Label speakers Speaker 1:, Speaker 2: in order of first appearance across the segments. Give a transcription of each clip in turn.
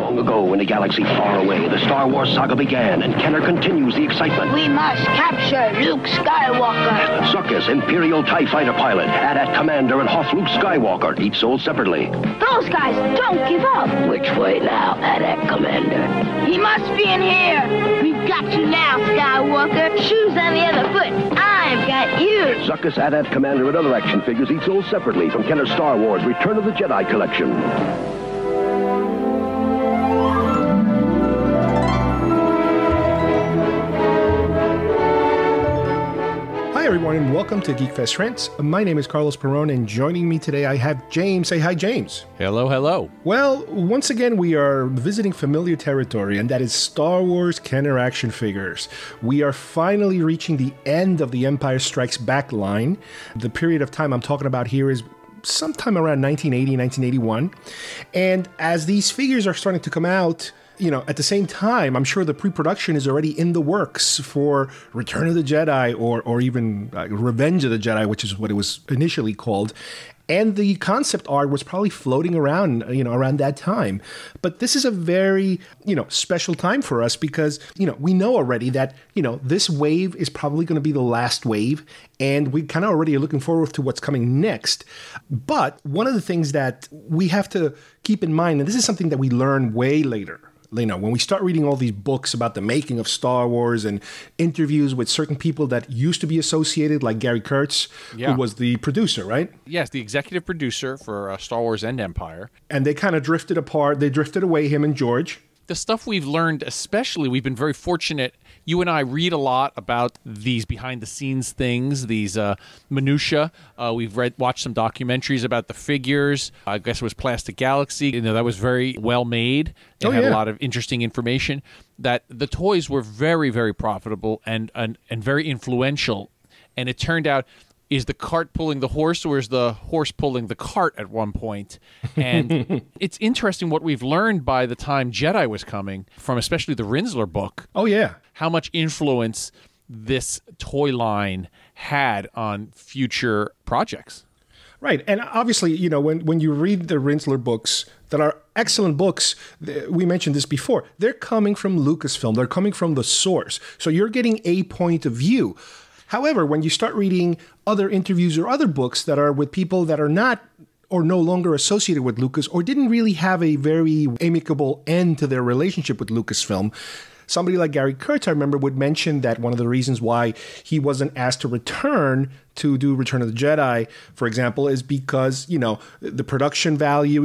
Speaker 1: Long ago, in a galaxy far away, the Star Wars saga began, and Kenner continues the excitement.
Speaker 2: We must capture Luke Skywalker.
Speaker 1: Zuckuss, Imperial TIE fighter pilot, AT-AT commander, and Hoth Luke Skywalker, each sold separately.
Speaker 2: Those guys don't give up.
Speaker 3: Which way now, AT-AT commander?
Speaker 2: He must be in here. We've got you now, Skywalker. Shoes on the other foot. I've got you.
Speaker 1: Zuckuss, AT-AT commander, and other action figures each sold separately from Kenner's Star Wars Return of the Jedi collection.
Speaker 4: Hi everyone and welcome to GeekFest Rants. My name is Carlos Perron and joining me today I have James. Say hi, James.
Speaker 5: Hello, hello.
Speaker 4: Well, once again we are visiting familiar territory, and that is Star Wars Kenner action figures. We are finally reaching the end of the Empire Strikes Back line. The period of time I'm talking about here is sometime around 1980, 1981. And as these figures are starting to come out, you know, at the same time, I'm sure the pre-production is already in the works for Return of the Jedi or even Revenge of the Jedi, which is what it was initially called. And the concept art was probably floating around, around that time. But this is a very, special time for us because, we know already that, this wave is probably going to be the last wave. And we kind of already are looking forward to what's coming next. But one of the things that we have to keep in mind, and this is something that we learn way later, when we start reading all these books about the making of Star Wars and interviews with certain people that used to be associated, like Gary Kurtz, who was the producer, right?
Speaker 5: Yes, the executive producer for Star Wars and Empire.
Speaker 4: And they kind of drifted apart. They drifted away, him and George.
Speaker 5: The stuff we've learned, especially, we've been very fortunate. You and I read a lot about these behind-the-scenes things, these minutia. We've watched some documentaries about the figures. I guess it was Plastic Galaxy. That was very well made. It had a lot of interesting information. That the toys were very, very profitable and very influential. And it turned out, is the cart pulling the horse, or is the horse pulling the cart at one point? And it's interesting what we've learned by the time Jedi was coming, from especially the Rinzler book.
Speaker 4: Oh, yeah.
Speaker 5: How much influence this toy line had on future projects.
Speaker 4: Right. And obviously, when you read the Rinzler books, that are excellent books, we mentioned this before, they're coming from Lucasfilm. They're coming from the source. So you're getting a point of view. However, when you start reading other interviews or other books that are with people that are not or no longer associated with Lucas or didn't really have a very amicable end to their relationship with Lucasfilm, somebody like Gary Kurtz, I remember, would mention that one of the reasons why he wasn't asked to return to do Return of the Jedi, for example, is because, the production value,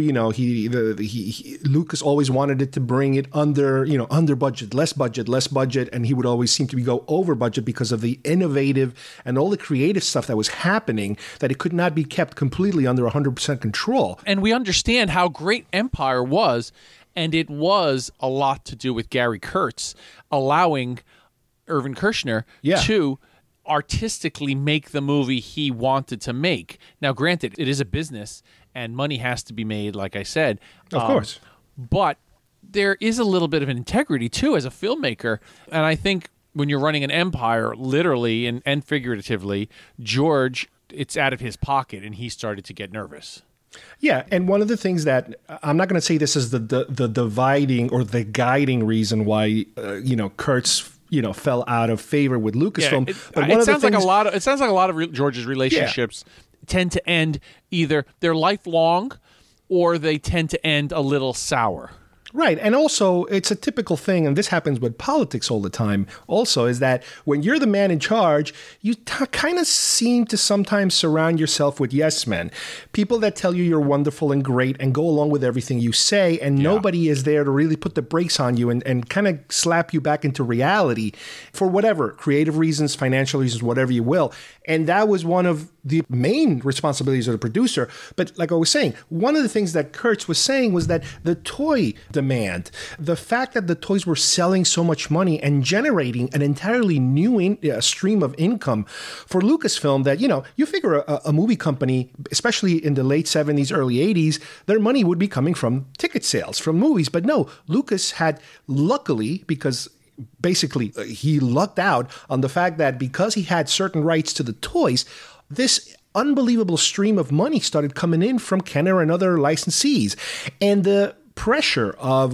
Speaker 4: Lucas always wanted it to bring it under budget, less budget, and he would always seem to go over budget because of the innovative and all the creative stuff that was happening, that it could not be kept completely under 100% control.
Speaker 5: And we understand how great Empire was. And it was a lot to do with Gary Kurtz allowing Irvin Kershner to artistically make the movie he wanted to make. Now, granted, it is a business and money has to be made, like I said.
Speaker 4: Of course. But
Speaker 5: there is a little bit of an integrity, too, as a filmmaker. And I think when you're running an empire, literally and figuratively, George, it's out of his pocket, and he started to get nervous.
Speaker 4: Yeah, and one of the things that I'm not going to say this is the dividing or the guiding reason why Kurtz fell out of favor with Lucasfilm. But
Speaker 5: it sounds like a lot of George's relationships tend to end either they're lifelong or they tend to end a little sour.
Speaker 4: Right. And also, it's a typical thing, and this happens with politics all the time also, is that when you're the man in charge, you kind of seem to sometimes surround yourself with yes men. People that tell you you're wonderful and great and go along with everything you say, and nobody is there to really put the brakes on you and kind of slap you back into reality for whatever, creative reasons, financial reasons, whatever you will. And that was one of the main responsibilities of the producer. But like I was saying, one of the things that Kurtz was saying was that the toy demand, the fact that the toys were selling so much money and generating an entirely new stream of income for Lucasfilm, that, you figure a movie company, especially in the late 70s, early 80s, their money would be coming from ticket sales, from movies. But no, Lucas had, luckily, because basically he lucked out on the fact that because he had certain rights to the toys, this unbelievable stream of money started coming in from Kenner and other licensees. And the pressure of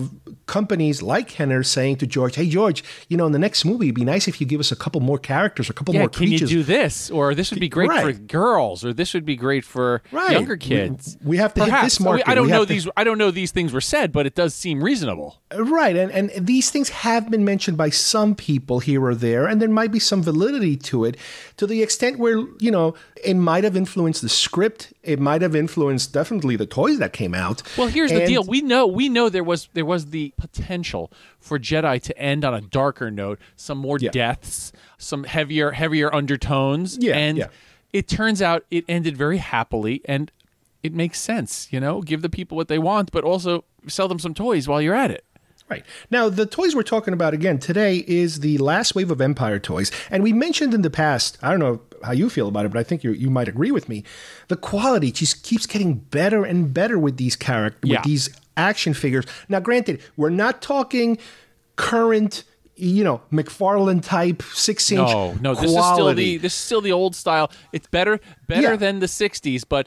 Speaker 4: companies like Kenner saying to George, hey, George, in the next movie, it'd be nice if you give us a couple more characters, a couple more creatures.
Speaker 5: Can you do this? Or this would be great for girls, or this would be great for younger kids.
Speaker 4: We have to hit this market.
Speaker 5: I don't know these things were said, but it does seem reasonable.
Speaker 4: Right. And these things have been mentioned by some people here or there, and there might be some validity to it, to the extent where, it might have influenced the script. It might have influenced definitely the toys that came out.
Speaker 5: Well, here's the deal. We know there was the potential for Jedi to end on a darker note, some more deaths, some heavier undertones. It turns out it ended very happily, and it makes sense, give the people what they want, but also sell them some toys while you're at it.
Speaker 4: Right. Now, the toys we're talking about again today is the last wave of Empire toys. And we mentioned in the past, I don't know how you feel about it, but I think you might agree with me. The quality just keeps getting better and better with these with these action figures. Now, granted, we're not talking current, McFarlane type 6-inch.
Speaker 5: No,
Speaker 4: quality.
Speaker 5: this is still the old style. It's better than the 60s, but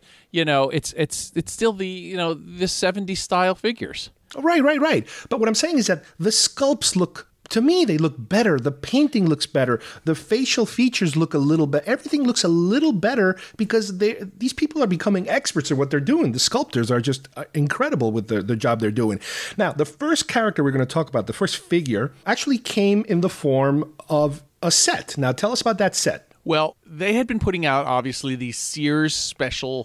Speaker 5: it's still the 70s style figures.
Speaker 4: Right. But what I'm saying is that the sculpts to me, they look better. The painting looks better. The facial features look a little better. Everything looks a little better because these people are becoming experts at what they're doing. The sculptors are just incredible with the job they're doing. Now, the first character we're going to talk about, the first figure, actually came in the form of a set. Now, tell us about that set.
Speaker 5: Well, they had been putting out, obviously, these Sears special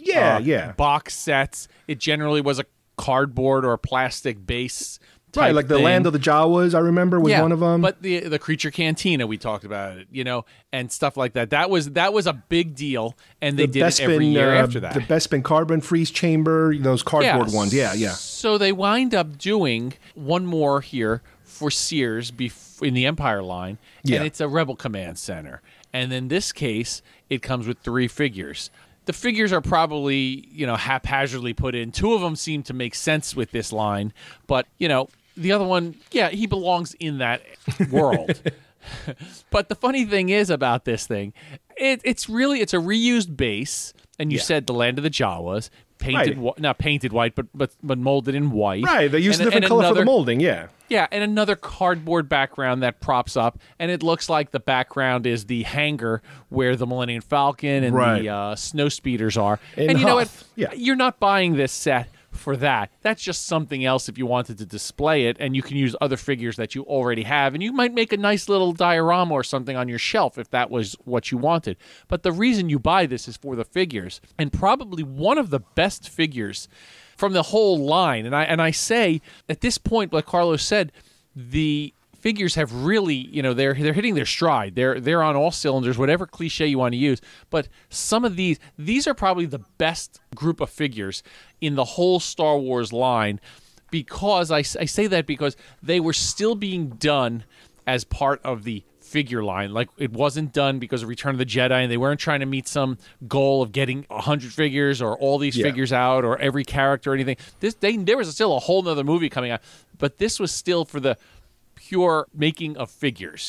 Speaker 5: box sets. It generally was a cardboard or a plastic base
Speaker 4: Right, like the Land of the Jawas, I remember, was one of them.
Speaker 5: But the Creature Cantina, we talked about it, and stuff like that. That was a big deal, and they did it every year after that.
Speaker 4: The Bespin Carbon Freeze Chamber, those cardboard ones. Yeah.
Speaker 5: So they wind up doing one more here for Sears in the Empire line, and it's a Rebel Command Center. And in this case, it comes with 3 figures. The figures are probably, haphazardly put in. 2 of them seem to make sense with this line, but, the other one, he belongs in that world. But the funny thing is about this thing, it's a reused base, and you said the Land of the Jawas, not painted white, but molded in white.
Speaker 4: Right, they use a different color for the molding, Yeah,
Speaker 5: and another cardboard background that props up, and it looks like the background is the hangar where the Millennium Falcon and the snow speeders are. And you know what? You're not buying this set for that. That's just something else if you wanted to display it, and you can use other figures that you already have, and you might make a nice little diorama or something on your shelf if that was what you wanted. But the reason you buy this is for the figures, and probably one of the best figures from the whole line. And I say, at this point, like Carlos said, the figures have really, they're hitting their stride. They're on all cylinders, whatever cliche you want to use. But some of these are probably the best group of figures in the whole Star Wars line, because I say that because they were still being done as part of the figure line. Like, it wasn't done because of Return of the Jedi, and they weren't trying to meet some goal of getting 100 figures or all these figures out or every character or anything. There was still a whole nother movie coming out, but this was still for the pure making of figures.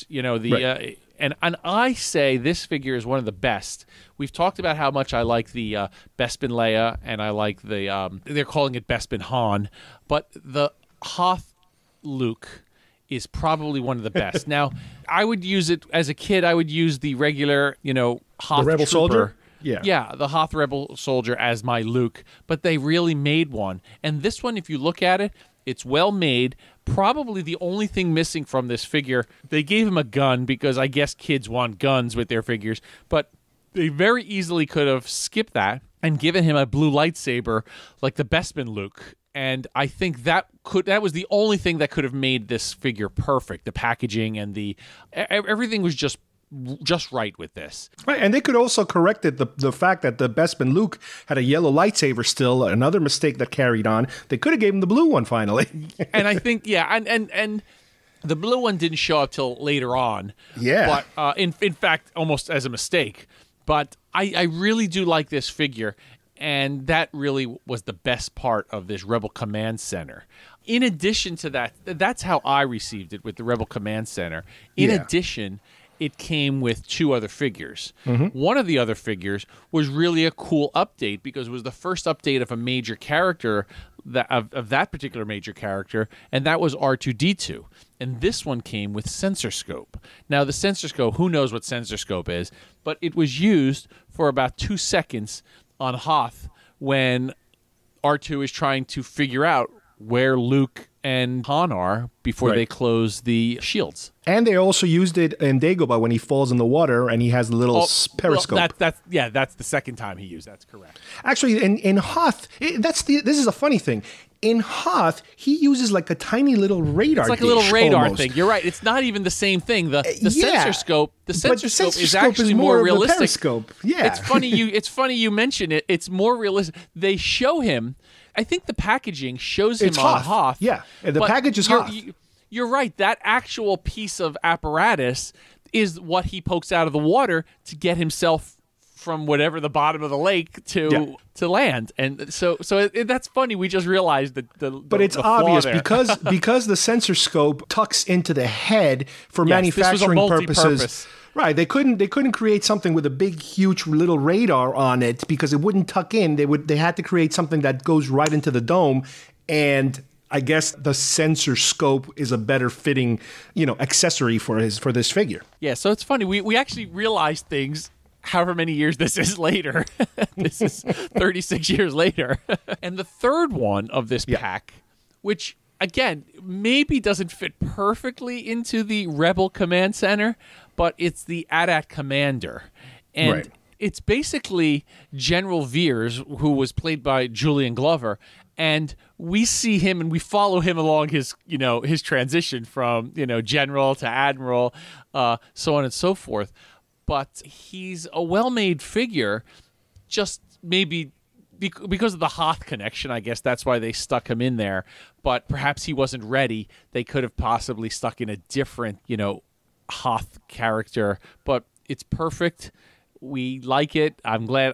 Speaker 5: And I say this figure is one of the best. We've talked about how much I like the Bespin Leia, and I like the they're calling it Bespin Han, but the Hoth Luke is probably one of the best. Now, I would use it as a kid. I would use the regular, Hoth
Speaker 4: the Rebel
Speaker 5: Trooper.
Speaker 4: Soldier.
Speaker 5: Yeah, the Hoth Rebel Soldier as my Luke, but they really made one. And this one, if you look at it, it's well made. Probably the only thing missing from this figure, they gave him a gun because I guess kids want guns with their figures, but they very easily could have skipped that and given him a blue lightsaber like the Bespin Luke. And I think that was the only thing that could have made this figure perfect. The packaging and everything was just right with this.
Speaker 4: Right, and they could also correct it, the fact that the Bespin Luke had a yellow lightsaber still, another mistake that carried on. They could have gave him the blue one finally.
Speaker 5: And I think, and the blue one didn't show up till later on.
Speaker 4: Yeah.
Speaker 5: But in fact, almost as a mistake. But I really do like this figure, and that really was the best part of this Rebel Command Center. In addition to that, that's how I received it with the Rebel Command Center. In addition, it came with 2 other figures. Mm-hmm. One of the other figures was really a cool update because it was the first update of a major character of that particular major character, and that was R2-D2. And this one came with sensor scope. Now, the sensor scope, who knows what sensor scope is, but it was used for about 2 seconds on Hoth when R2 is trying to figure out where Luke and Han are before they close the shields.
Speaker 4: And they also used it in Dagobah when he falls in the water and he has a little periscope.
Speaker 5: Well, that's the second time he used. That's correct.
Speaker 4: Actually, in Hoth, this is a funny thing. In Hoth, he uses like a tiny little radar.
Speaker 5: It's like a little radar
Speaker 4: almost.
Speaker 5: thing. You're right. It's not even the same thing. The sensor scope. The sensor scope is
Speaker 4: scope
Speaker 5: actually
Speaker 4: is
Speaker 5: more
Speaker 4: of a
Speaker 5: realistic.
Speaker 4: periscope. Yeah.
Speaker 5: It's funny you mention it. It's more realistic. They show him. I think the packaging shows him on Hoth.
Speaker 4: Yeah, the package is Hoth.
Speaker 5: You're right. That actual piece of apparatus is what he pokes out of the water to get himself from whatever the bottom of the lake to land. And so that's funny. We just realized that
Speaker 4: but it's obvious because the sensor scope tucks into the head for manufacturing purposes. Right, they couldn't create something with a big, huge little radar on it because it wouldn't tuck in. They had to create something that goes right into the dome, and I guess the sensor scope is a better fitting, accessory for this figure.
Speaker 5: Yeah, so it's funny. We actually realized things. However many years this is later. This is 36 years later. And the third one of this pack, which again maybe doesn't fit perfectly into the Rebel Command Center, but it's the AT-AT Commander. And it's basically General Veers, who was played by Julian Glover, and we see him and we follow him along his transition from, general to admiral, so on and so forth. But he's a well-made figure, just maybe because of the Hoth connection. I guess that's why they stuck him in there. But perhaps he wasn't ready. They could have possibly stuck in a different, Hoth character. But it's perfect. We like it. I'm glad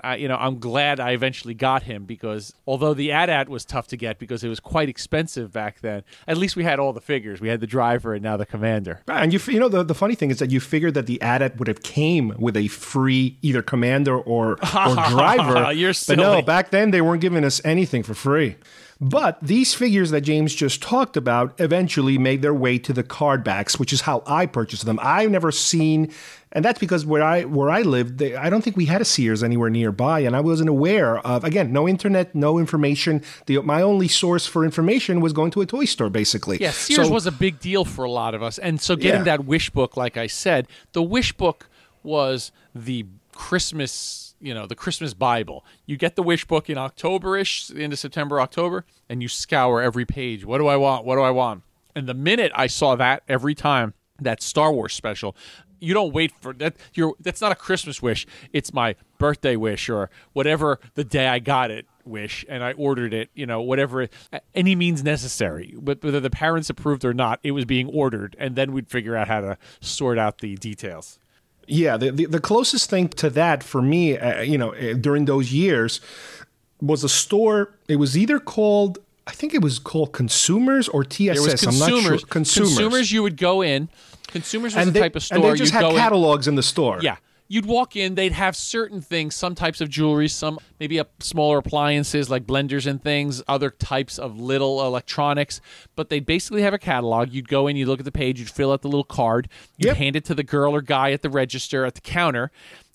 Speaker 5: I eventually got him because although the AT-AT was tough to get because it was quite expensive back then, at least we had all the figures. We had the driver and now the commander.
Speaker 4: Right, and the funny thing is that you figured that the AT-AT would have came with a free either commander or driver.
Speaker 5: You're silly.
Speaker 4: But no, back then they weren't giving us anything for free. But these figures that James just talked about eventually made their way to the card backs, which is how I purchased them. I've never seen, and that's because where I lived, I don't think we had a Sears anywhere nearby, and I wasn't aware of, again, no internet, no information. My only source for information was going to a toy store, basically.
Speaker 5: Yeah, Sears was a big deal for a lot of us. And so getting that wish book, like I said, the wish book was the Christmas the Christmas Bible. You get the wish book in October-ish, into September, October, and you scour every page. What do I want? What do I want? And the minute I saw that every time, that Star Wars special, you don't wait for that. That's not a Christmas wish. It's my birthday wish or whatever the day I got it wish, and I ordered it, whatever, any means necessary. But whether the parents approved or not, it was being ordered, and then we'd figure out how to sort out the details.
Speaker 4: Yeah, the closest thing to that for me, during those years, was a store. It was either called, I think it was called Consumers or TSS.
Speaker 5: It was Consumers.
Speaker 4: I'm not sure.
Speaker 5: Consumers, you would go in. Consumers was the type of store.
Speaker 4: And they just had catalogs in the store.
Speaker 5: Yeah. You'd walk in, they'd have certain things, some types of jewelry, some maybe smaller appliances like blenders and things, other types of little electronics, but they'd basically have a catalog. You'd go in, you'd look at the page, you'd fill out the little card, you'd hand it to the girl or guy at the register at the counter.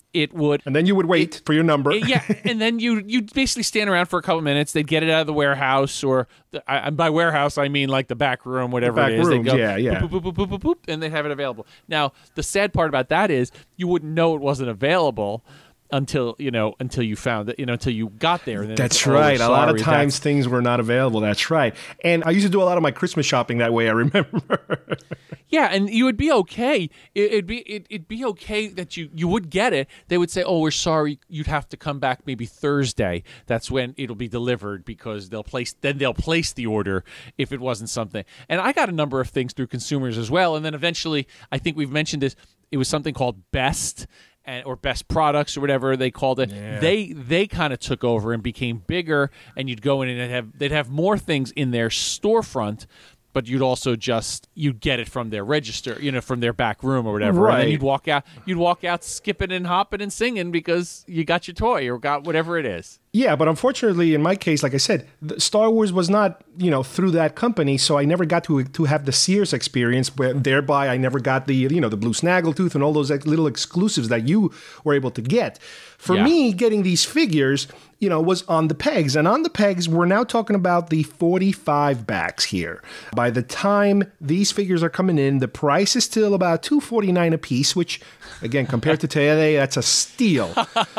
Speaker 5: And
Speaker 4: then you would wait for your number.
Speaker 5: And then you'd basically stand around for a couple minutes. They'd get it out of the warehouse, or by warehouse I mean like the back room, whatever it is.
Speaker 4: Rooms,
Speaker 5: they'd go,
Speaker 4: boop,
Speaker 5: boop, boop, boop, boop, boop, and they'd have it available. Now, the sad part about that is you wouldn't know it wasn't available until you found it, until you got there. And then
Speaker 4: that's right. A lot of times things were not available. That's right. And I used to do a lot of my Christmas shopping that way, I remember.
Speaker 5: Yeah, and you would be okay. It'd be okay that you would get it. They would say, "Oh, we're sorry. You'd have to come back maybe Thursday. That's when it'll be delivered because they'll place the order if it wasn't something." And I got a number of things through Consumers as well. And then eventually, I think we've mentioned this. It was something called Best. Or Best Products or whatever they called it. Yeah. They kind of took over and became bigger, and you'd go in and they'd have more things in their storefront, but you'd also you'd get it from their register, from their back room or whatever.
Speaker 4: Right.
Speaker 5: And then you'd walk out skipping and hopping and singing because you got your toy or got whatever it is.
Speaker 4: Yeah, but unfortunately, in my case, like I said, Star Wars was not, through that company, so I never got to have the Sears experience. Thereby, I never got the blue snaggletooth and all those little exclusives that you were able to get. For me, getting these figures, was on the pegs. And on the pegs, we're now talking about the 45 backs here. By the time these figures are coming in, the price is still about $249 a piece, which, again, compared to today, that's a steal.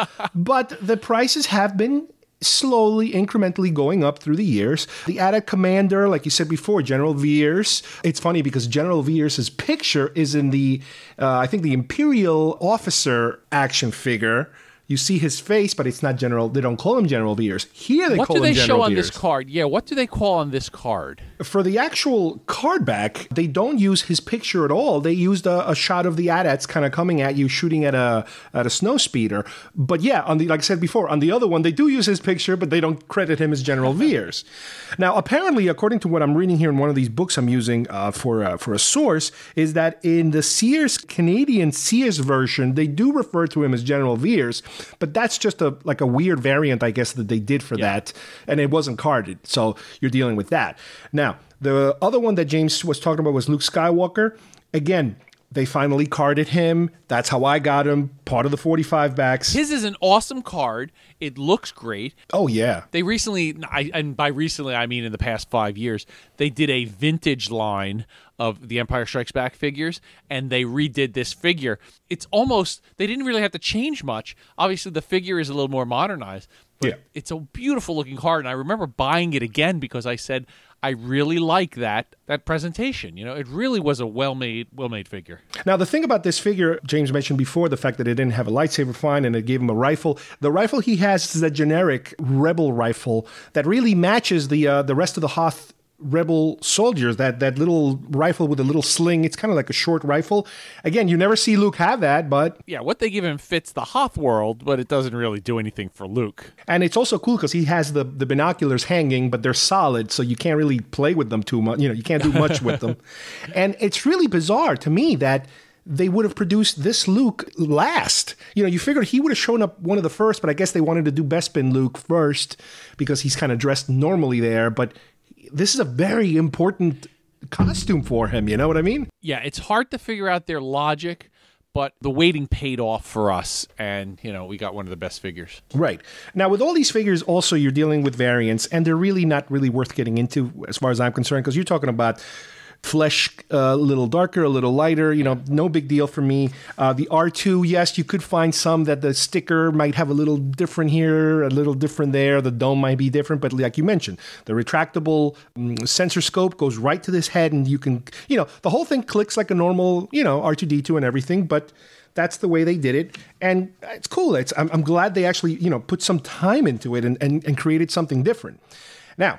Speaker 4: But the prices have been slowly, incrementally going up through the years. The AT-AT Commander, like you said before, General Veers. It's funny because General Veers' picture is in the, I think, the Imperial Officer action figure. You see his face, but it's not General. They don't call him General Veers. Here they call him General Veers. What do they show
Speaker 5: on this card? Yeah, what do they call on this card?
Speaker 4: For the actual card back, they don't use his picture at all. They used a shot of the AT-ATs kind of coming at you, shooting at a snow speeder. But yeah, like I said before, on the other one, they do use his picture, but they don't credit him as General Veers. Now, apparently, according to what I'm reading here in one of these books I'm using for a source, is that in the Canadian Sears version, they do refer to him as General Veers. But that's just a weird variant, I guess, that they did for that. And it wasn't carded. So you're dealing with that. Now, the other one that James was talking about was Luke Skywalker. Again, they finally carded him. That's how I got him. Part of the 45 backs.
Speaker 5: His is an awesome card. It looks great.
Speaker 4: Oh, yeah.
Speaker 5: They recently, and by recently I mean in the past 5 years, they did a vintage line of the Empire Strikes Back figures, and they redid this figure. It's almost, they didn't really have to change much. Obviously, the figure is a little more modernized, but it's a beautiful looking card, and I remember buying it again because I said, I really like that presentation. It really was a well-made figure.
Speaker 4: Now, the thing about this figure, James mentioned before, the fact that it didn't have a lightsaber find and it gave him a rifle. The rifle he has is a generic Rebel rifle that really matches the rest of the Hoth Rebel soldiers, that little rifle with a little sling. It's kind of like a short rifle. Again, you never see Luke have that, but...
Speaker 5: Yeah, what they give him fits the Hoth world, but it doesn't really do anything for Luke.
Speaker 4: And it's also cool because he has the binoculars hanging, but they're solid, so you can't really play with them too much. You can't do much with them. And it's really bizarre to me that they would have produced this Luke last. You figured he would have shown up one of the first, but I guess they wanted to do Bespin Luke first because he's kind of dressed normally there, but... This is a very important costume for him, you know what I mean?
Speaker 5: Yeah, it's hard to figure out their logic, but the waiting paid off for us, and, we got one of the best figures.
Speaker 4: Right. Now, with all these figures, also, you're dealing with variants, and they're really not really worth getting into, as far as I'm concerned, because you're talking about flesh a little darker, a little lighter, no big deal for me. The R2, yes, you could find some that the sticker might have a little different here, a little different there. The dome might be different, but like you mentioned, the retractable sensor scope goes right to this head, and you can, the whole thing clicks like a normal, R2-D2 and everything, but that's the way they did it, and it's cool. I'm glad they actually, put some time into it and created something different. Now,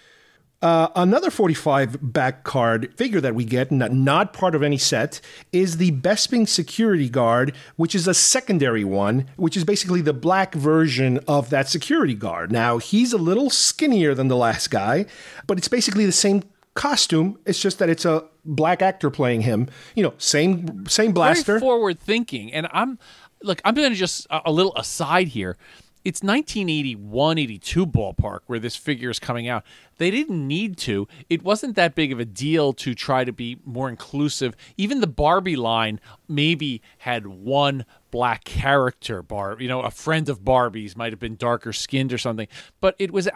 Speaker 4: another 45 back card figure that we get, not part of any set, is the Bespin Security Guard, which is a secondary one, which is basically the black version of that security guard. Now, he's a little skinnier than the last guy, but it's basically the same costume. It's just that it's a black actor playing him. Same blaster.
Speaker 5: Very forward thinking. And I'm going to just a little aside here. It's 1981, 82 ballpark where this figure is coming out. They didn't need to. It wasn't that big of a deal to try to be more inclusive. Even the Barbie line maybe had one black character. A friend of Barbie's might have been darker skinned or something. But it was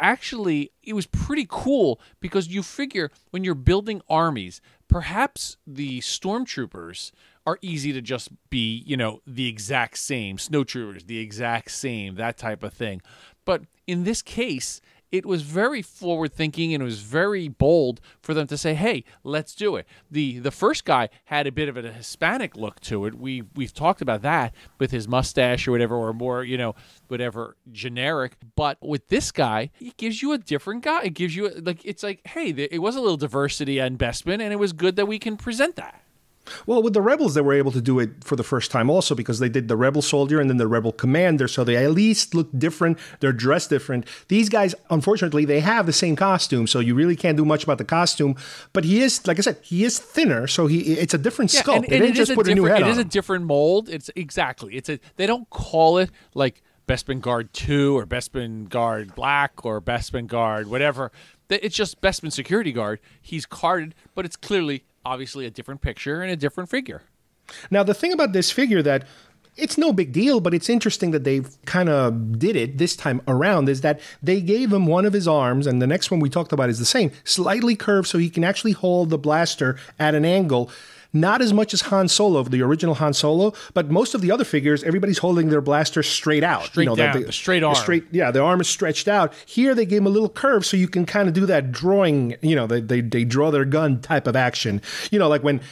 Speaker 5: pretty cool because you figure when you're building armies, perhaps the stormtroopers are easy to just be, the exact same. Snowtroopers, the exact same, that type of thing. But in this case, it was very forward-thinking and it was very bold for them to say, hey, let's do it. The first guy had a bit of a Hispanic look to it. We've talked about that with his mustache or whatever, or more, whatever, generic. But with this guy, it gives you a different guy. It gives you, it's like, hey, it was a little diversity on Bespin, and it was good that we can present that.
Speaker 4: Well, with the Rebels, they were able to do it for the first time also because they did the Rebel Soldier and then the Rebel Commander, so they at least look different. They're dressed different. These guys, unfortunately, they have the same costume, so you really can't do much about the costume. But he is, like I said, he is thinner, so it's a different sculpt.
Speaker 5: And
Speaker 4: they didn't just put a new head on.
Speaker 5: It is a different mold. They don't call it like Bespin Guard 2 or Bespin Guard Black or Bespin Guard whatever. It's just Bespin Security Guard. He's carded, but it's clearly, obviously, a different picture and a different figure.
Speaker 4: Now, the thing about this figure that it's no big deal, but it's interesting that they've kind of did it this time around is that they gave him one of his arms, and the next one we talked about is the same, slightly curved so he can actually hold the blaster at an angle. Not as much as Han Solo, the original Han Solo, but most of the other figures, everybody's holding their blaster straight out.
Speaker 5: Straight down, the straight arm.
Speaker 4: The arm is stretched out. Here they gave him a little curve so you can kind of do that drawing, they draw their gun type of action. Like when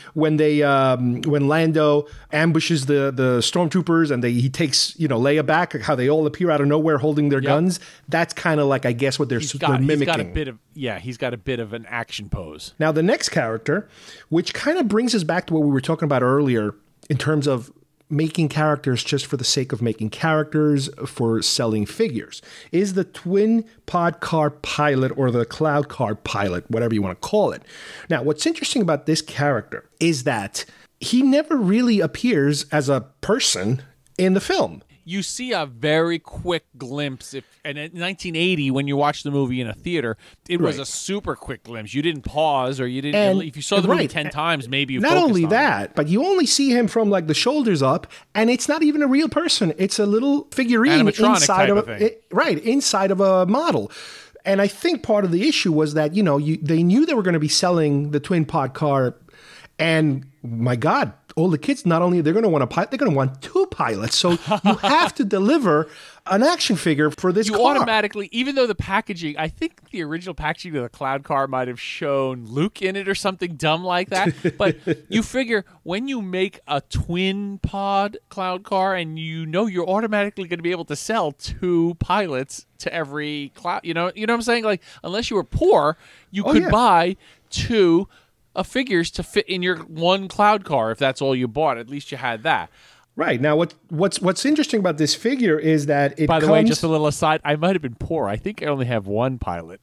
Speaker 4: Lando ambushes the stormtroopers and he takes, Leia back, how they all appear out of nowhere holding their guns. That's kind of like, I guess, what they're mimicking.
Speaker 5: He's got a bit of an action pose.
Speaker 4: Now, the next character, which kind of brings us back to what we were talking about earlier in terms of making characters just for the sake of making characters for selling figures, is the twin pod car pilot or the cloud car pilot, whatever you want to call it. Now, what's interesting about this character is that he never really appears as a person in the film.
Speaker 5: You see a very quick glimpse. And in 1980, when you watched the movie in a theater, it was a super quick glimpse. You didn't pause, or you didn't. If you saw the movie 10 times, maybe you
Speaker 4: not
Speaker 5: focused
Speaker 4: only
Speaker 5: on
Speaker 4: that,
Speaker 5: it.
Speaker 4: but you only see him from like the shoulders up, and it's not even a real person. It's a little figurine inside inside of a model. And I think part of the issue was that they knew they were going to be selling the twin pod car, and my God. All the kids, not only they're going to want a pilot, they're going to want two pilots. So you have to deliver an action figure for this car.
Speaker 5: You automatically, even though the packaging, I think the original packaging of the cloud car might have shown Luke in it or something dumb like that. But you figure when you make a twin pod cloud car and you're automatically going to be able to sell two pilots to every cloud. You know what I'm saying? Like, unless you were poor, you could buy two figures to fit in your one cloud car if that's all you bought. At least you had that.
Speaker 4: Right. Now, what's interesting about this figure is that it
Speaker 5: By the way, just a little aside, I might have been poor. I think I only have one pilot.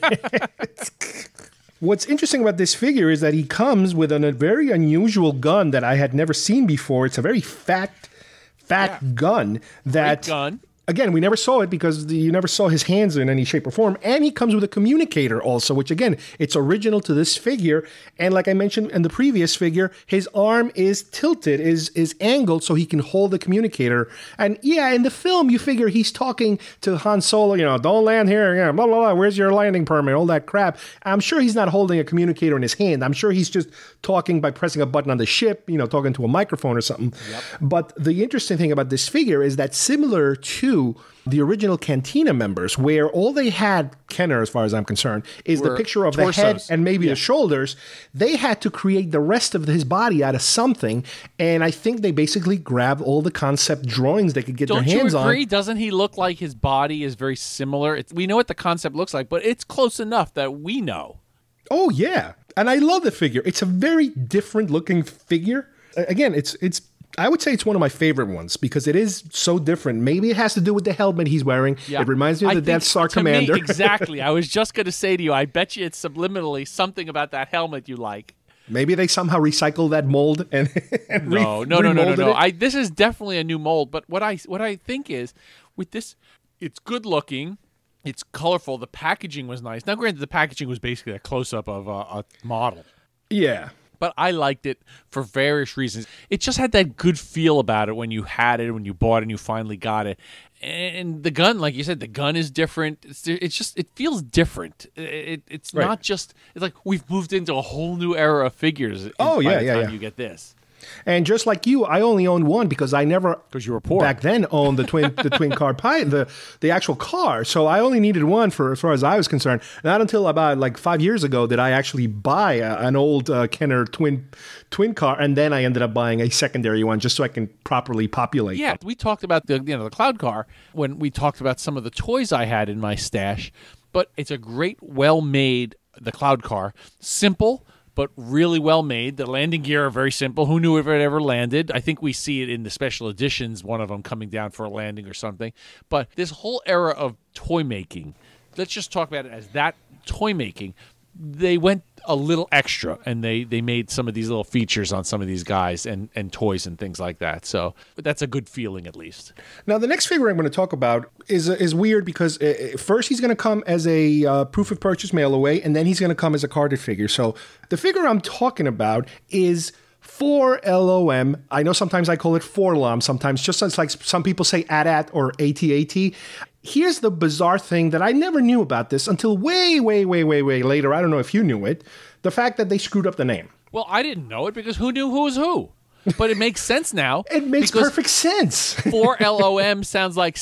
Speaker 4: What's interesting about this figure is that he comes with a very unusual gun that I had never seen before. It's a very fat gun. Great
Speaker 5: gun.
Speaker 4: Again, we never saw it because you never saw his hands in any shape or form. And he comes with a communicator also, which again, it's original to this figure. And like I mentioned in the previous figure, his arm is tilted, is angled so he can hold the communicator. And in the film, you figure he's talking to Han Solo, don't land here, blah, blah, blah, where's your landing permit, all that crap. I'm sure he's not holding a communicator in his hand. I'm sure he's just talking by pressing a button on the ship, talking to a microphone or something. Yep. But the interesting thing about this figure is that similar to the original Cantina members, where all they had, Kenner, as far as I'm concerned, is the picture of torsos. The head and maybe the shoulders. They had to create the rest of his body out of something, and I think they basically grabbed all the concept drawings they could get their hands on.
Speaker 5: Don't you agree? Doesn't he look like his body is very similar? We know what the concept looks like, but it's close enough that we know.
Speaker 4: Oh, yeah. And I love the figure. It's a very different looking figure. Again, it's I would say it's one of my favorite ones because it is so different. Maybe it has to do with the helmet he's wearing. Yeah. It reminds me of the Death Star Commander.
Speaker 5: Exactly. I was just going to say to you, I bet you it's subliminally something about that helmet you like.
Speaker 4: Maybe they somehow recycle that mold and
Speaker 5: No. This is definitely a new mold. But what I think is with this, it's good looking. It's colorful. The packaging was nice. Now, granted, the packaging was basically a close-up of a model.
Speaker 4: Yeah.
Speaker 5: But I liked it for various reasons. It just had that good feel about it when you had it, when you bought it, and you finally got it. And the gun, like you said, the gun is different. It feels different. It's not just, it's like we've moved into a whole new era of figures. By the time you get this.
Speaker 4: And just like you, I only owned one because I never,
Speaker 5: because you were poor
Speaker 4: back then, owned the twin car pilot, the actual car. So I only needed one for as far as I was concerned. Not until about like 5 years ago did I actually buy an old Kenner twin car, and then I ended up buying a secondary one just so I can properly populate.
Speaker 5: Yeah, we talked about the cloud car when we talked about some of the toys I had in my stash, but it's a great, well-made, the cloud car, simple, but really well made. The landing gear are very simple. Who knew if it ever landed? I think we see it in the special editions, one of them coming down for a landing or something. But this whole era of toy making, let's just talk about it as that toy making. They went a little extra, and they made some of these little features on some of these guys and toys and things like that. So that's a good feeling, at least.
Speaker 4: Now, the next figure I'm going to talk about is weird because first he's going to come as a proof of purchase mail away, and then he's going to come as a carded figure. So the figure I'm talking about is 4LOM. I know sometimes I call it 4LOM, sometimes just as like some people say AT-AT or AT-AT. Here's the bizarre thing that I never knew about this until way later. I don't know if you knew it. The fact that they screwed up the name.
Speaker 5: Well, I didn't know it because who knew who was who? But it makes sense now.
Speaker 4: It makes perfect sense.
Speaker 5: 4LOM sounds like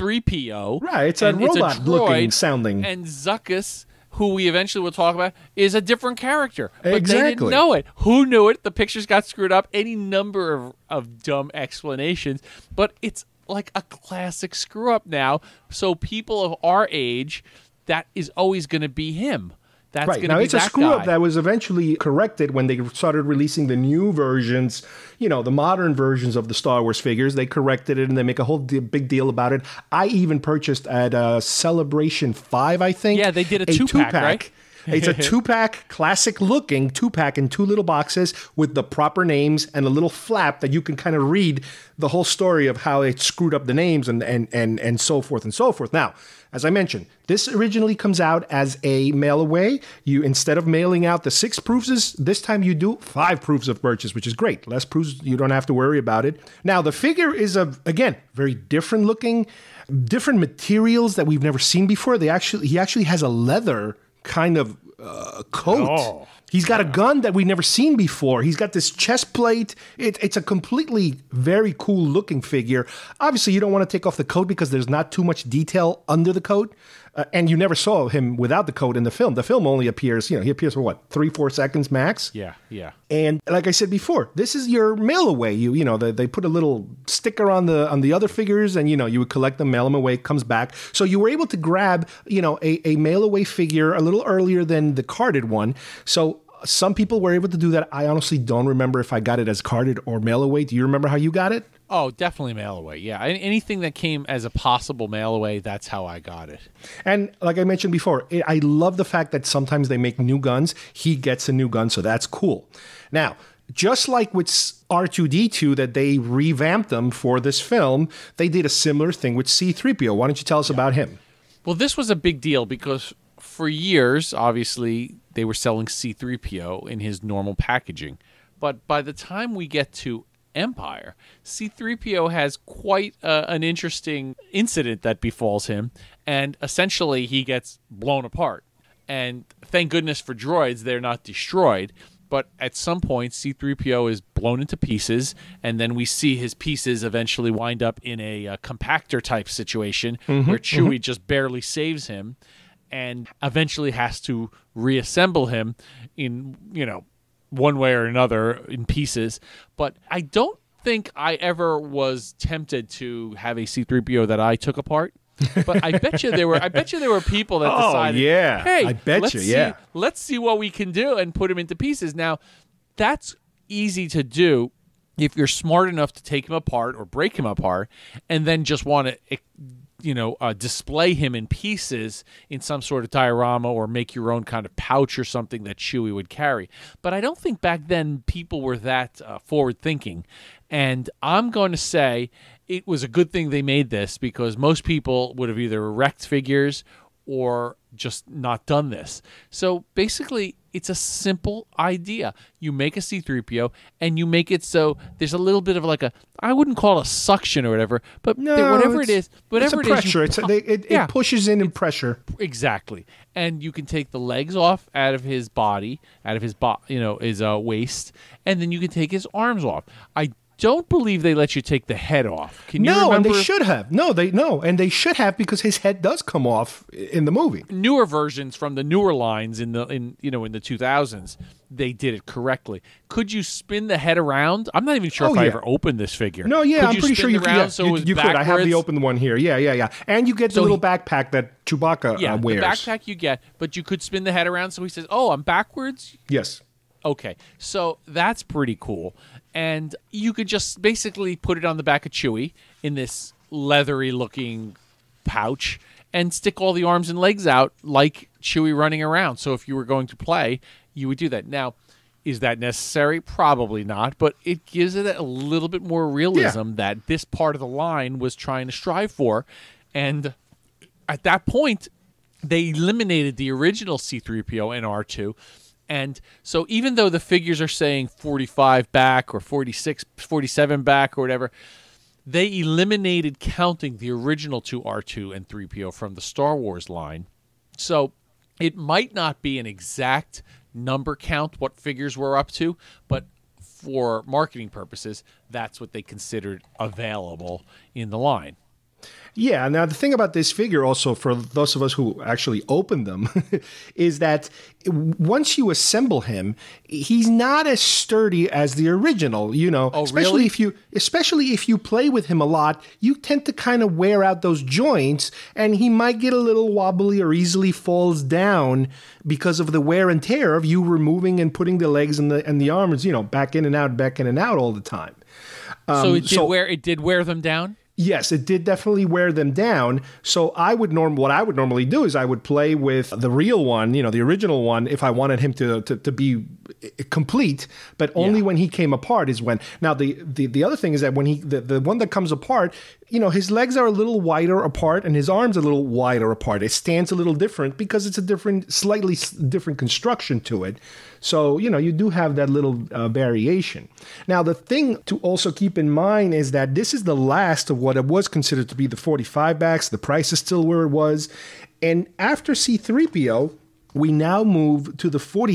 Speaker 5: C-3PO.
Speaker 4: Right, it's a robot-looking sounding.
Speaker 5: And Zuckuss, who we eventually will talk about, is a different character. But
Speaker 4: exactly.
Speaker 5: They didn't know it. Who knew it? The pictures got screwed up. Any number of dumb explanations. But it's like a classic screw-up now. So people of our age, that is always going to be him. That's
Speaker 4: right. Now, it's a screw-up that was eventually corrected when they started releasing the new versions, the modern versions of the Star Wars figures. They corrected it, and they make a whole big deal about it. I even purchased at Celebration 5, I think.
Speaker 5: Yeah, they did a two-pack, right?
Speaker 4: It's a two-pack, classic-looking two-pack in 2 little boxes with the proper names and a little flap that you can kind of read the whole story of how it screwed up the names and so forth and so forth. Now, as I mentioned, this originally comes out as a mail-away. You, instead of mailing out the 6 proofs, this time you do 5 proofs of purchase, which is great. Less proofs, you don't have to worry about it. Now, the figure is, again, very different-looking, different materials that we've never seen before. He actually has a leather kind of coat.
Speaker 5: Oh,
Speaker 4: he's got a gun that we've never seen before. He's got this chest plate. It's a completely very cool looking figure. Obviously, you don't want to take off the coat because there's not too much detail under the coat. And you never saw him without the coat in the film. The film only appears, he appears for what, 3-4 seconds max?
Speaker 5: Yeah.
Speaker 4: And like I said before, this is your mail away. They put a little sticker on the other figures, and you would collect them, mail them away, comes back. So you were able to grab, a mail away figure a little earlier than the carded one. So some people were able to do that. I honestly don't remember if I got it as carded or mail away. Do you remember how you got it?
Speaker 5: Oh, definitely mail away. Yeah, anything that came as a possible mail away, that's how I got it.
Speaker 4: And like I mentioned before, I love the fact that sometimes they make new guns. He gets a new gun, so that's cool. Now, just like with R2-D2 that they revamped them for this film, they did a similar thing with C-3PO. Why don't you tell us about him?
Speaker 5: Well, this was a big deal because for years, obviously, they were selling C-3PO in his normal packaging. But by the time we get to Empire, C-3PO has quite an interesting incident that befalls him, and essentially he gets blown apart. And thank goodness for droids, they're not destroyed. But at some point, C-3PO is blown into pieces, and then we see his pieces eventually wind up in a compactor-type situation where Chewie just barely saves him and eventually has to reassemble him in, one way or another in pieces. But I don't think I ever was tempted to have a C-3PO that I took apart. But I bet you there were people that decided, hey,
Speaker 4: I bet you,
Speaker 5: let's see what we can do and put him into pieces. Now, that's easy to do if you're smart enough to take him apart or break him apart and then just want to display him in pieces in some sort of diorama or make your own kind of pouch or something that Chewie would carry. But I don't think back then people were that forward thinking. And I'm going to say it was a good thing they made this because most people would have either wrecked figures or just not done this. So basically, it's a simple idea. You make a C-3PO and you make it so there's a little bit of like I wouldn't call it a suction or whatever, but whatever it is,
Speaker 4: it's a pressure. It pushes in pressure.
Speaker 5: Exactly. And you can take the legs off out of his body, his waist, and then you can take his arms off. I don't believe they let you take the head off. Can you remember?
Speaker 4: And they should have. And they should have because his head does come off in the movie.
Speaker 5: Newer versions from the newer lines in the 2000s, they did it correctly. Could you spin the head around? I'm not even sure if I ever opened this figure.
Speaker 4: No, yeah, I'm pretty sure you could.
Speaker 5: So
Speaker 4: you could. I have the open one here. Yeah. And you get the little backpack that Chewbacca wears.
Speaker 5: The backpack you get, but you could spin the head around so he says, "Oh, I'm backwards."
Speaker 4: Yes.
Speaker 5: Okay, so that's pretty cool. And you could just basically put it on the back of Chewie in this leathery-looking pouch and stick all the arms and legs out like Chewie running around. So if you were going to play, you would do that. Now, is that necessary? Probably not, but it gives it a little bit more realism that this part of the line was trying to strive for. And at that point, they eliminated the original C-3PO and R2. And so even though the figures are saying 45 back or 46, 47 back or whatever, they eliminated counting the original two R2 and 3PO from the Star Wars line. So it might not be an exact number count what figures we're up to, but for marketing purposes, that's what they considered available in the line.
Speaker 4: Yeah, now the thing about this figure also, for those of us who actually opened them, is that once you assemble him, he's not as sturdy as the original, you know.
Speaker 5: Oh,
Speaker 4: especially
Speaker 5: really?
Speaker 4: especially if you play with him a lot, you tend to kind of wear out those joints, and he might get a little wobbly or easily falls down because of the wear and tear of you removing and putting the legs and the arms, you know, back in and out all the time.
Speaker 5: So it did wear them down?
Speaker 4: Yes, it did definitely wear them down. So what I would normally do is I would play with the real one, you know, the original one, if I wanted him to be complete, but only when he came apart is when. Now the other thing is that when the one that comes apart, you know, his legs are a little wider apart and his arms a little wider apart. It stands a little different because it's a slightly different construction to it. So, you know, you do have that little variation. Now, the thing to also keep in mind is that this is the last of what it was considered to be the 45 backs. The price is still where it was. And after C-3PO, we now move to the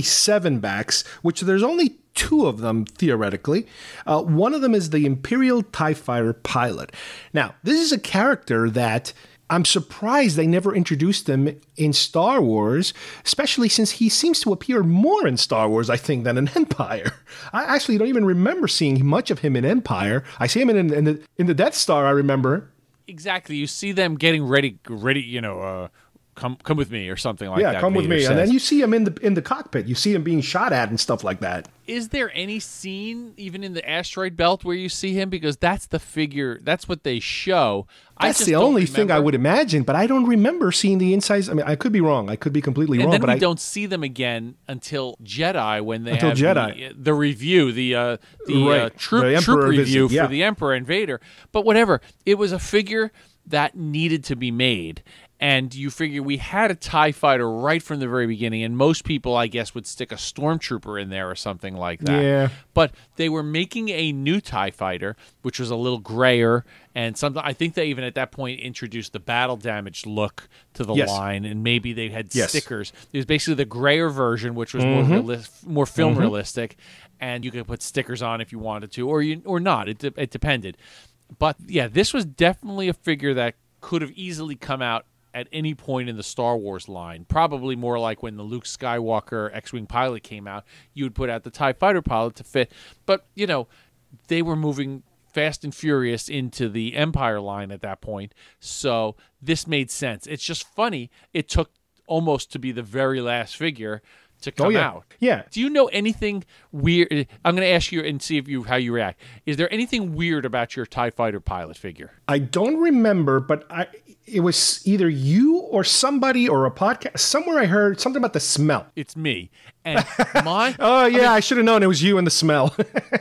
Speaker 4: 47 backs, which there's only two of them, theoretically. One of them is the Imperial TIE Fighter pilot. Now, this is a character that I'm surprised they never introduced him in Star Wars, especially since he seems to appear more in Star Wars, I think, than in Empire. I actually don't even remember seeing much of him in Empire. I see him in the Death Star, I remember.
Speaker 5: Exactly. You see them getting ready, you know, come with me or something like that.
Speaker 4: Yeah, come with me.
Speaker 5: Says.
Speaker 4: And then you see him in the cockpit. You see him being shot at and stuff like that.
Speaker 5: Is there any scene, even in the asteroid belt, where you see him? Because that's the figure, that's what they show.
Speaker 4: That's the only thing I would imagine, but I don't remember seeing the insides. I mean, I could be wrong. I could be completely wrong.
Speaker 5: And then
Speaker 4: but
Speaker 5: we don't see them again until Jedi, when they have
Speaker 4: Jedi.
Speaker 5: The review, the troop review for the Emperor and Vader. But whatever, it was a figure that needed to be made. And you figure we had a TIE fighter right from the very beginning, and most people, I guess, would stick a stormtrooper in there or something like that.
Speaker 4: Yeah.
Speaker 5: But they were making a new TIE fighter, which was a little grayer, and I think they even at that point introduced the battle damage look to the line, and maybe they had stickers. It was basically the grayer version, which was more film realistic, and you could put stickers on if you wanted to, or not. It depended. But yeah, this was definitely a figure that could have easily come out at any point in the Star Wars line. Probably more like when the Luke Skywalker X-Wing pilot came out, you would put out the TIE fighter pilot to fit. But, you know, they were moving fast and furious into the Empire line at that point, so this made sense. It's just funny, it took almost to be the very last figure to come out.
Speaker 4: Yeah.
Speaker 5: Do you know anything weird? I'm going to ask you and see how you react. Is there anything weird about your TIE fighter pilot figure?
Speaker 4: I don't remember, but it was either you or somebody or a podcast. Somewhere I heard something about the smell.
Speaker 5: It's me. And my...
Speaker 4: I should have known it was you and the smell.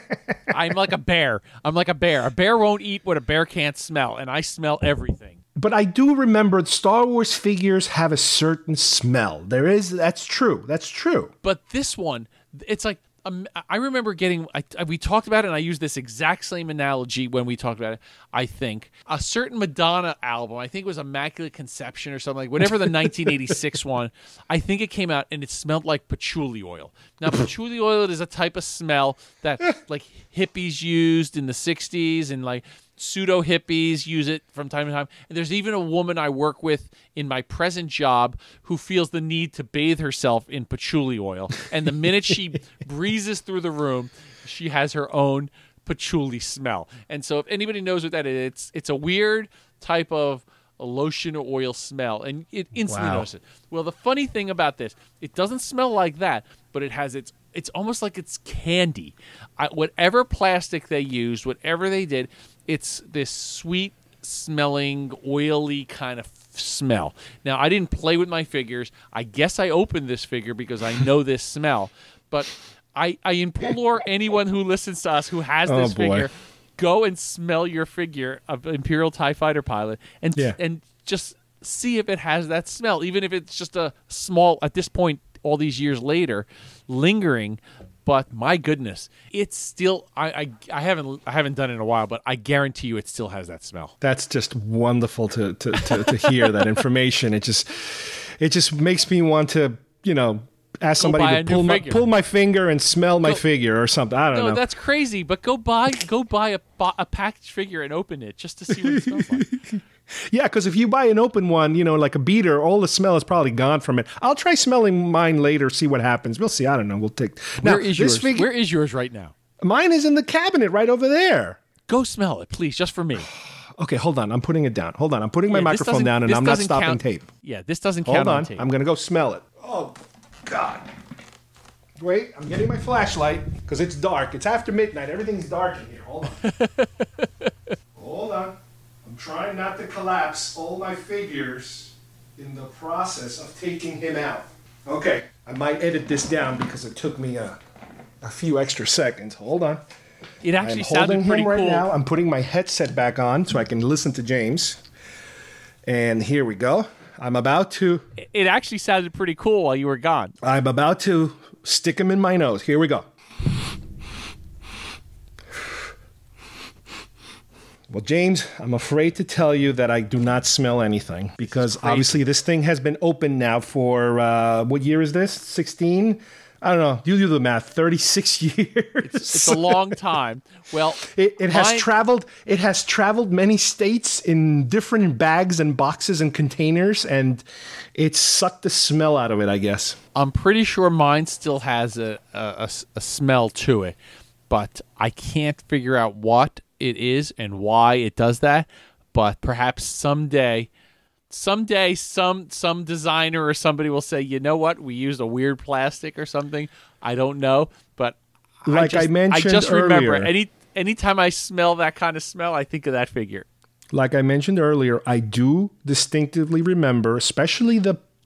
Speaker 5: I'm like a bear. A bear won't eat what a bear can't smell, and I smell everything.
Speaker 4: But I do remember Star Wars figures have a certain smell. That's true. That's true.
Speaker 5: But this one, it's like, I remember we talked about it, and I used this exact same analogy when we talked about it, I think. A certain Madonna album, I think it was Immaculate Conception or something, like whatever the 1986 one, I think it came out, and it smelled like patchouli oil. Now, patchouli oil is a type of smell that like hippies used in the 60s, and like pseudo hippies use it from time to time. And there's even a woman I work with in my present job who feels the need to bathe herself in patchouli oil. And the minute she breezes through the room, she has her own patchouli smell. And so if anybody knows what that is, it's a weird type of a lotion or oil smell, and it instantly knows it. Well, the funny thing about this, it doesn't smell like that, but it has it's almost like it's candy. Whatever plastic they used, whatever they did, it's this sweet smelling, oily kind of smell. Now, I didn't play with my figures. I guess I opened this figure because I know this smell. But I implore anyone who listens to us who has this figure, go and smell your figure of Imperial TIE Fighter pilot and just see if it has that smell, even if it's just a small, at this point, all these years later, lingering. But my goodness, it's still, I haven't done it in a while, but I guarantee you it still has that smell.
Speaker 4: That's just wonderful to hear that information. It just makes me want to, ask somebody to pull my finger and smell my figure or something. I don't know.
Speaker 5: No, that's crazy. But go buy a packaged figure and open it just to see what it smells like.
Speaker 4: Yeah, because if you buy an open one, like a beater, all the smell is probably gone from it. I'll try smelling mine later, see what happens. We'll see. I don't know. We'll take.
Speaker 5: Where is yours? Where is yours right now?
Speaker 4: Mine is in the cabinet right over there.
Speaker 5: Go smell it, please, just for me.
Speaker 4: Okay, hold on. I'm putting it down. Hold on. I'm putting my microphone down, and I'm not stopping tape.
Speaker 5: Yeah, this doesn't count on tape.
Speaker 4: I'm going to go smell it. Oh, God. Wait, I'm getting my flashlight because it's dark. It's after midnight. Everything's dark in here. Hold on. Hold on. I'm trying not to collapse all my figures in the process of taking him out. Okay, I might edit this down because it took me a few extra seconds. Hold on.
Speaker 5: It actually sounded pretty cool.
Speaker 4: I'm holding him right now. I'm putting my headset back on so I can listen to James. And here we go. I'm about to...
Speaker 5: It actually sounded pretty cool while you were gone.
Speaker 4: I'm about to stick him in my nose. Here we go. Well, James, I'm afraid to tell you that I do not smell anything because obviously this thing has been open now for, what year is this? 16? I don't know. You do the math. 36 years.
Speaker 5: It's a long time. Well,
Speaker 4: it has traveled. It has traveled many states in different bags and boxes and containers, and it sucked the smell out of it, I guess.
Speaker 5: I'm pretty sure mine still has a smell to it, but I can't figure out what it is and why it does that. But perhaps someday some designer or somebody will say, you know what, we used a weird plastic or something. I don't know, but I just remember anytime I smell that kind of smell, I think of that figure.
Speaker 4: Like I mentioned earlier, I do distinctively remember, especially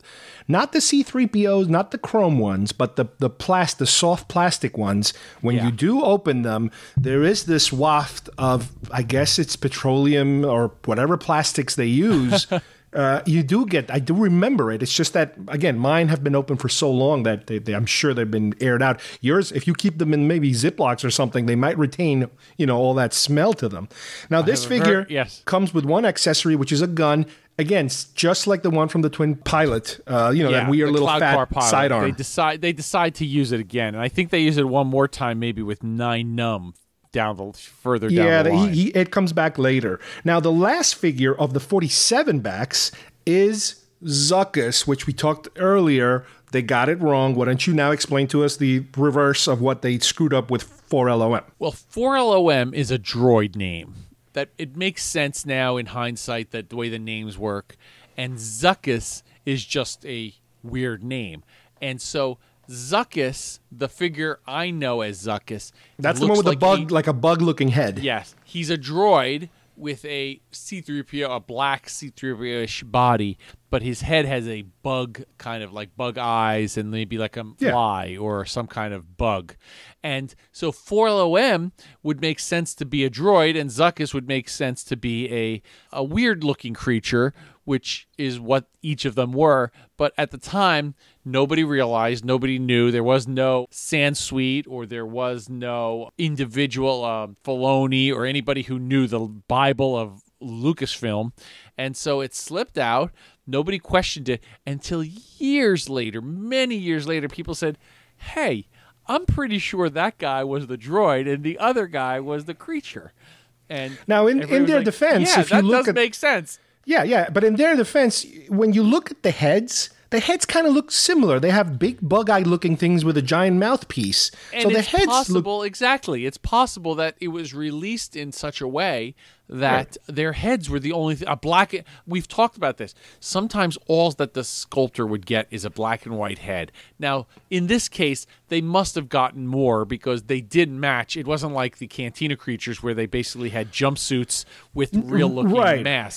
Speaker 4: not the C-3POs, not the chrome ones, but the soft plastic ones. When you do open them, there is this waft of, I guess it's petroleum or whatever plastics they use. I do remember it. It's just that, again, mine have been open for so long that I'm sure they've been aired out. Yours, if you keep them in maybe Ziplocs or something, they might retain, all that smell to them. Now, this figure comes with one accessory, which is a gun. Again, just like the one from the Twin Pilot, that weird little fat sidearm.
Speaker 5: They decide to use it again, and I think they use it one more time, maybe with 9 Num. Further down the line.
Speaker 4: It comes back later. Now, the last figure of the 47 backs is Zuckuss, which we talked earlier. They got it wrong. Why don't you now explain to us the reverse of what they screwed up with 4LOM?
Speaker 5: Well, 4LOM is a droid name. That it makes sense now in hindsight that the way the names work. And Zuckuss is just a weird name. And so Zuckuss, the figure I know as Zuckuss,
Speaker 4: that's the one with a bug-looking head.
Speaker 5: Yes, he's a droid with a C-3PO, a black C-3PO-ish body, but his head has a bug, kind of like bug eyes, and maybe like a fly or some kind of bug. And so 4LOM would make sense to be a droid, and Zuckuss would make sense to be a weird-looking creature, which is what each of them were. But at the time, nobody realized, nobody knew. There was no Sansweet, or there was no individual Filoni or anybody who knew the Bible of Lucasfilm. And so it slipped out. Nobody questioned it until years later, many years later, people said, hey, I'm pretty sure that guy was the droid and the other guy was the creature. And
Speaker 4: now, in their defense, if you look
Speaker 5: does make sense.
Speaker 4: Yeah, but in their defense, when you look at the heads kind of look similar. They have big bug-eyed looking things with a giant mouthpiece.
Speaker 5: And so the heads exactly. It's possible that it was released in such a way that their heads were the only thing. We've talked about this. Sometimes all that the sculptor would get is a black and white head. Now, in this case, they must have gotten more because they didn't match. It wasn't like the Cantina creatures where they basically had jumpsuits with real-looking masks.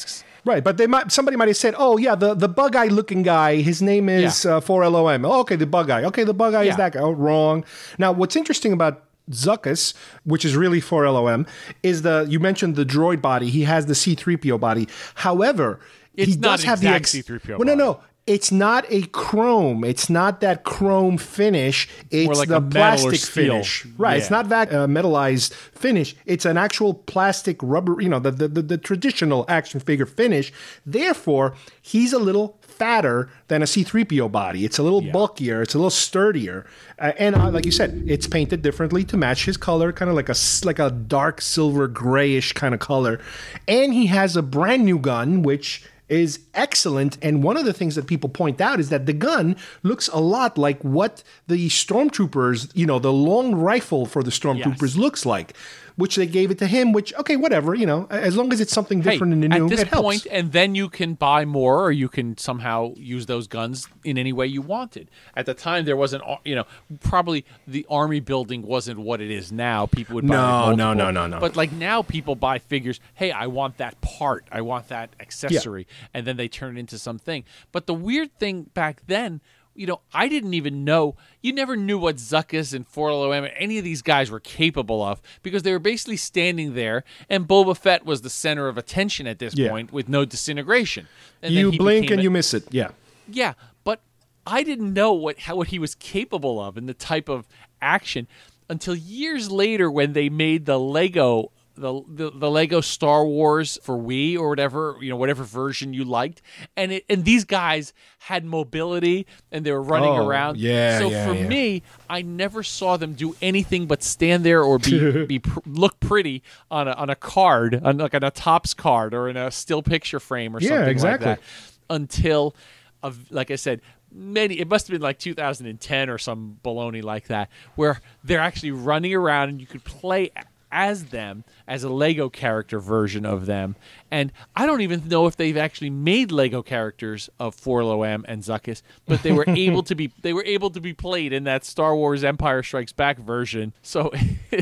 Speaker 4: Right, but somebody might have said, "Oh yeah, the bug eye looking guy, his name is 4LOM." Oh, okay, the bug eye. Okay, the bug eye is that guy. Oh, wrong. Now, what's interesting about Zuckuss, which is really 4LOM, is you mentioned the droid body. He has the C-3PO body. However,
Speaker 5: it's
Speaker 4: he does have the
Speaker 5: C-3PO body.
Speaker 4: No. It's not a chrome. It's not that chrome finish. It's
Speaker 5: more like
Speaker 4: the
Speaker 5: a metal or
Speaker 4: plastic
Speaker 5: steel.
Speaker 4: finish. Right.
Speaker 5: Yeah.
Speaker 4: It's not that metallized finish. It's an actual plastic rubber, the traditional action figure finish. Therefore, he's a little fatter than a C-3PO body. It's a little bulkier. It's a little sturdier. And like you said, it's painted differently to match his color, kind of like a dark silver grayish kind of color. And he has a brand new gun, which is excellent. And one of the things that people point out is that the gun looks a lot like what the stormtroopers, the long rifle for the stormtroopers looks like, which they gave it to him, which, okay, whatever, as long as it's something different and new,
Speaker 5: at this
Speaker 4: it helps.
Speaker 5: point, and then you can buy more, or you can somehow use those guns in any way you wanted. At the time, there wasn't, probably the army building wasn't what it is now. People would buy
Speaker 4: No.
Speaker 5: But like now, people buy figures. Hey, I want that part. I want that accessory, and then they turn it into something. But the weird thing back then, I didn't even know. You never knew what Zuckuss and 4LOM and any of these guys were capable of because they were basically standing there, and Boba Fett was the center of attention at this point with no disintegration. And
Speaker 4: you
Speaker 5: then
Speaker 4: blink and you miss it. Yeah.
Speaker 5: Yeah, but I didn't know what he was capable of and the type of action until years later when they made the Lego. The Lego Star Wars for Wii or whatever, whatever version you liked. And these guys had mobility and they were running around. So for me, I never saw them do anything but stand there or look pretty on a card, on a Topps card or in a still picture frame or something like that. Until, like I said, it must have been like 2010 or some baloney like that, where they're actually running around and you could play as them, as a Lego character version of them. And I don't even know if they've actually made Lego characters of 4LOM and Zuckuss, but they were able to be played in that Star Wars Empire Strikes Back version. So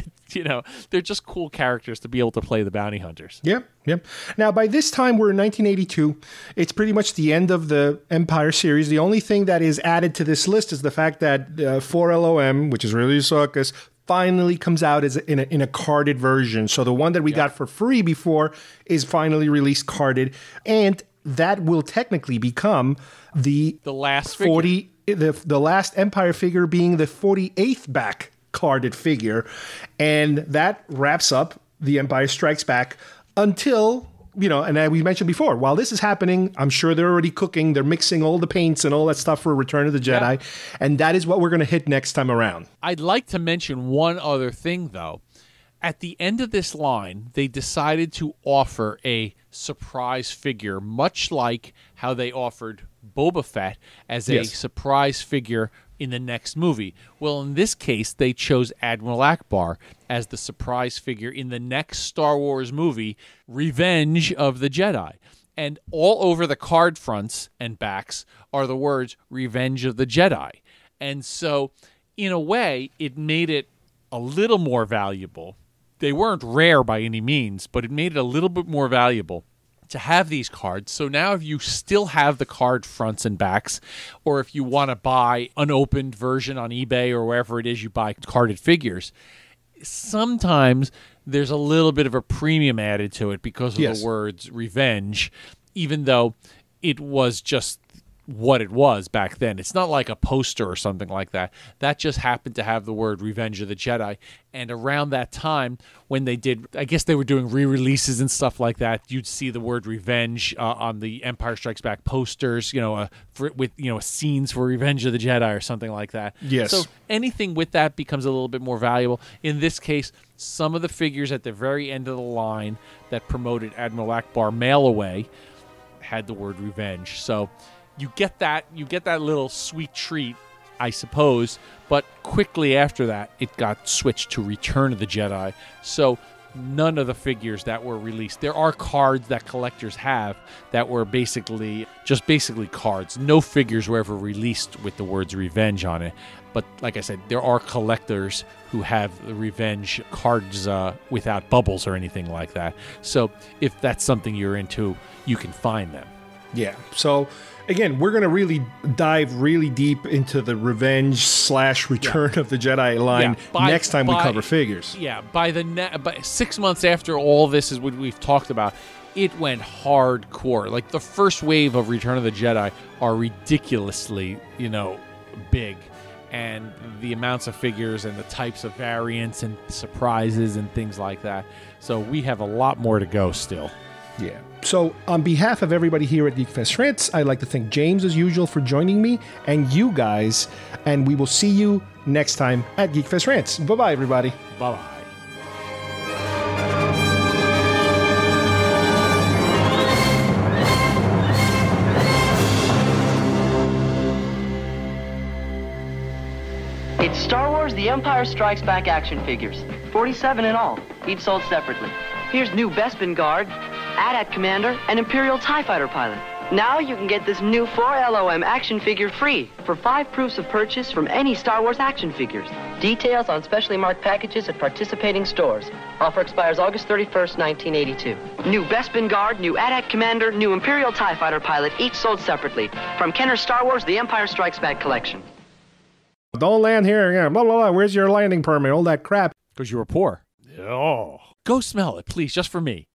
Speaker 5: they're just cool characters to be able to play the bounty hunters.
Speaker 4: Yep. Now, by this time, we're in 1982. It's pretty much the end of the Empire series. The only thing that is added to this list is the fact that 4LOM, which is really Zuckuss, finally comes out as in a carded version. So the one that we got for free before is finally released carded, and that will technically become the
Speaker 5: last
Speaker 4: 40 the last Empire figure, being the 48th back carded figure, and that wraps up the Empire Strikes Back until. And we mentioned before, while this is happening, I'm sure they're already cooking. They're mixing all the paints and all that stuff for Return of the Jedi. Yeah. And that is what we're going to hit next time around.
Speaker 5: I'd like to mention one other thing, though. At the end of this line, they decided to offer a surprise figure, much like how they offered Boba Fett as a surprise figure in the next movie. Well, in this case, they chose Admiral Ackbar as the surprise figure in the next Star Wars movie, Revenge of the Jedi. And all over the card fronts and backs are the words Revenge of the Jedi. And so, in a way, it made it a little more valuable. They weren't rare by any means, but it made it a little bit more valuable to have these cards. So now if you still have the card fronts and backs, or if you want to buy unopened version on eBay or wherever it is you buy carded figures, sometimes there's a little bit of a premium added to it because of the words revenge, even though it was just what it was back then. It's not like a poster or something like that. That just happened to have the word Revenge of the Jedi. And around that time, when they did, I guess they were doing re-releases and stuff like that, you'd see the word revenge on the Empire Strikes Back posters, with scenes for Revenge of the Jedi or something like that.
Speaker 4: Yes.
Speaker 5: So anything with that becomes a little bit more valuable. In this case, some of the figures at the very end of the line that promoted Admiral Ackbar Mail Away had the word revenge. So you get that little sweet treat, I suppose, but quickly after that, it got switched to Return of the Jedi. So none of the figures that were released. There are cards that collectors have that were basically cards. No figures were ever released with the words Revenge on it. But like I said, there are collectors who have the Revenge cards without bubbles or anything like that. So if that's something you're into, you can find them.
Speaker 4: Yeah. So again, we're going to really dive really deep into the Revenge / Return of the Jedi line next time we cover figures.
Speaker 5: Yeah. By 6 months after all this is what we've talked about, it went hardcore. Like the first wave of Return of the Jedi are ridiculously, big. And the amounts of figures and the types of variants and surprises and things like that. So we have a lot more to go still.
Speaker 4: Yeah. So on behalf of everybody here at GeekFest Rants, I'd like to thank James as usual for joining me and you guys. And we will see you next time at GeekFest Rants. Bye-bye, everybody.
Speaker 5: Bye-bye.
Speaker 6: It's Star Wars The Empire Strikes Back action figures. 47 in all, each sold separately. Here's new Bespin Guard, AT-AT Commander, and Imperial TIE Fighter pilot. Now you can get this new 4LOM action figure free for 5 proofs of purchase from any Star Wars action figures. Details on specially marked packages at participating stores. Offer expires August 31st, 1982. New Bespin Guard, new AT-AT Commander, new Imperial TIE Fighter pilot, each sold separately. From Kenner's Star Wars The Empire Strikes Back collection.
Speaker 4: Don't land here. Yeah, blah, blah, blah. Where's your landing permit? All that crap.
Speaker 5: Because you were poor. Oh. Go smell it, please, just for me.